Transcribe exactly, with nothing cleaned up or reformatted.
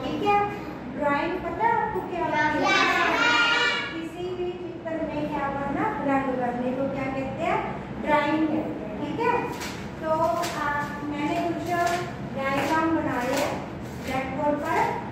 ठीक है, ड्राइंग पता है आपको क्या होती है? किसी भी चित्र में क्या करना, रंग भरने को क्या कहते हैं? ड्राइंग कहते हैं। ठीक है, तो आ, मैंने कुछ डायग्राम बनाए ब्लैक बोर्ड पर।